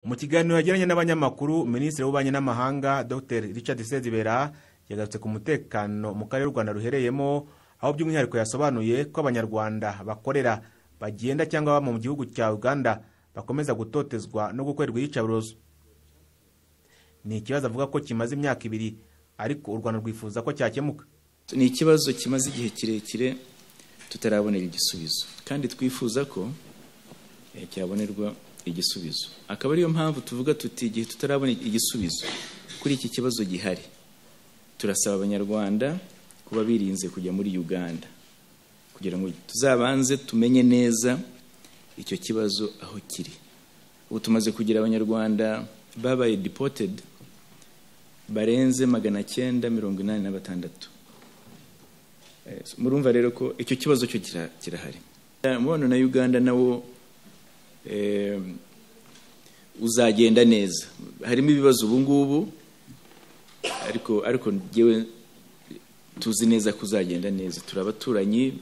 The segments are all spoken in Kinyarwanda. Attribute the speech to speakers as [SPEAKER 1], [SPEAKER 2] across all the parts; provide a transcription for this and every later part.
[SPEAKER 1] Mu kiganiro yagiranye n'abanyamakuru, Minisitiri w'Ububanyi n'Amahanga Dr Richard Sezibera yagarutse ku mutekano mu karere u Rwanda ruhereyemo, aho by'umwihariko yasobanuye ko abanyarwanda bakorera, bagenda cyangwa baba mu gihugu cya Uganda bakomeza gutotezwa no gukorerwa iyicarubozo. Ni ikibazo avuga ko kimaze imyaka 2 ariko u Rwanda rwifuza ko cyakemuka.
[SPEAKER 2] Ni ikibazo kimaze igihe kirekire tutarabonera igisubizo, kandi twifuza ko cyabonerwa igisubizo. Akaba ariyo mpamvu tuvuga tuti igihe tutarabona igisubizo kuri iki kibazo gihari, turasaba abanyarwanda kuba birinze kujya muri Uganda kugira ngo tuzabanze tumenye neza icyo kibazo aho kiri. Ubu tumaze kugira abanyarwanda babaye deported barenze 986. Murumva rero ko icyo kibazo cyo kirahari. Mubano na Uganda nawo uzagenda neza. Harimo ibibazo ubu ngubu, ariko ngewe tuzi neza kuzagenda neza. Turabaturanyi,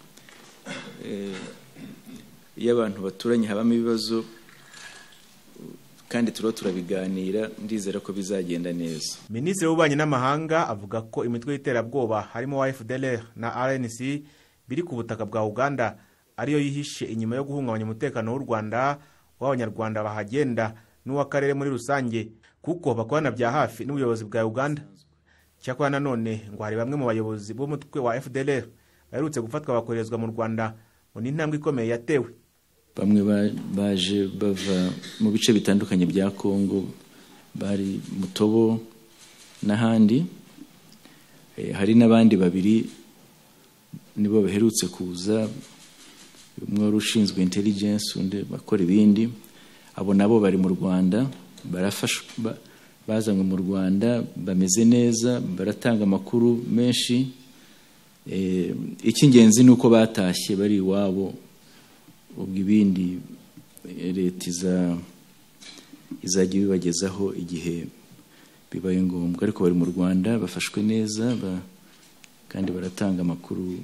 [SPEAKER 2] iyo abantu baturanye habamo ibibazo kandi turabiganira, ndizera ko bizagenda neza.
[SPEAKER 1] Minisitiri w'Ububanyi n'Amahanga avuga ko imitwe y'iterabwoba harimo wa FDLR na RNC biri ku butaka bwa Uganda ariyo yihishe inyuma yo guhungabanya umutekano w'u Rwanda, w'abanyarwanda bahagenda n'uw'akarere muri rusange, kuko bakorana bya hafi n'ubuyobozi bwa Uganda. Cyakora nanone ngo hari bamwe mu bayobozi b'umutwe wa FDLR baherutse gufatwa bakorezwa mu Rwanda, ngo ni intambwe ikomeye yatewe.
[SPEAKER 2] Bamwe baje bava mu bice bitandukanye bya Kongo, bari Mutobo n'ahandi. Hari n'abandi 2 nibo baherutse kuza, umwe wari ushinzwe intelligence undi bakora ibindi. Abo nabo bari mu Rwanda, barafashwa, bazanywe mu Rwanda, bameze neza, baratanga amakuru menshi. Icy'ingenzi nuko batashye bari iwabo, ubwo ibindi leta izajya bibagezaho igihe bibaye ngombwa. Ariko bari mu Rwanda, bafashwe neza, kandi baratanga amakuru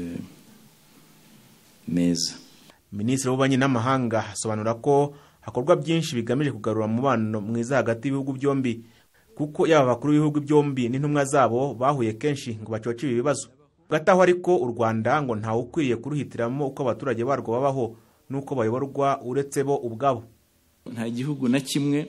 [SPEAKER 2] meza.
[SPEAKER 1] Minisitiri w'Ububanyi n'Amahanga asobanura ko hakorwa byinshi bigamije kugarura umubano mwiza hagati y'ibihugu byombi, kuko yaba abakuru b'ibihugu byombi n'intumwa zabo bahuye kenshi ngo bacoce ibi bibazo. Gataho ariko u Rwanda ngo ntawe ukwiriye kuruhitiramo uko abaturage barwo babaho nuko bayoborwa uretse bo ubwabo.
[SPEAKER 2] Nta gihugu na kimwe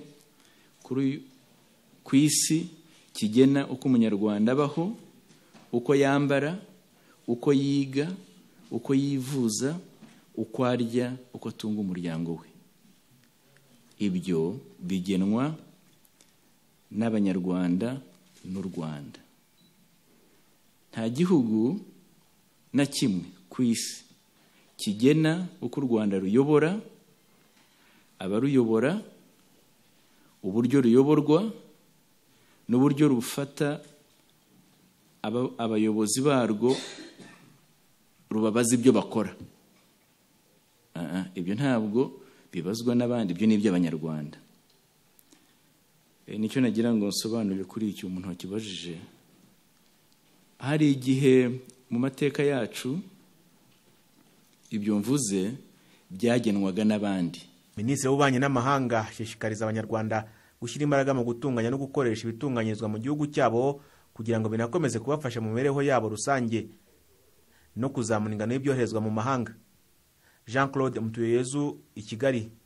[SPEAKER 2] ku isi kigena uko umunyarwanda abaho, uko yambara, uko yiga, uko yivuza, uko arya, uko atunga umuryango we. Ibyo bigenwa n'abanyarwanda n'u Rwanda. Nta gihugu na kimwe ku isi kigena uko u Rwanda ruyobora, abaruyobora, uburyo ruyoborwa, n'uburyo rufata abayobozi barwo, rubabaza ibyo bakora. Ibyo ntabwo bibazwa n'abandi, ibyo ni iby'abanyarwanda. Nicyo nagira ngo nsobanurire kuri icyo umuntu wakibajije. Hari igihe mu mateka yacu ibyo mvuze byagenwaga n'abandi.
[SPEAKER 1] Minisitiri w'Ububanyi n'Amahanga ashishikariza abanyarwanda gushyira imbaraga mu gutunganya no gukoresha ibitunganyirizwa mu gihugu cyabo kugira ngo binakomeze kubafasha mu mibereho yabo rusange no kuzamura ingano y'ibyoherezwa mu mahanga. Jean Claude Mutuyeyezu, i Kigali.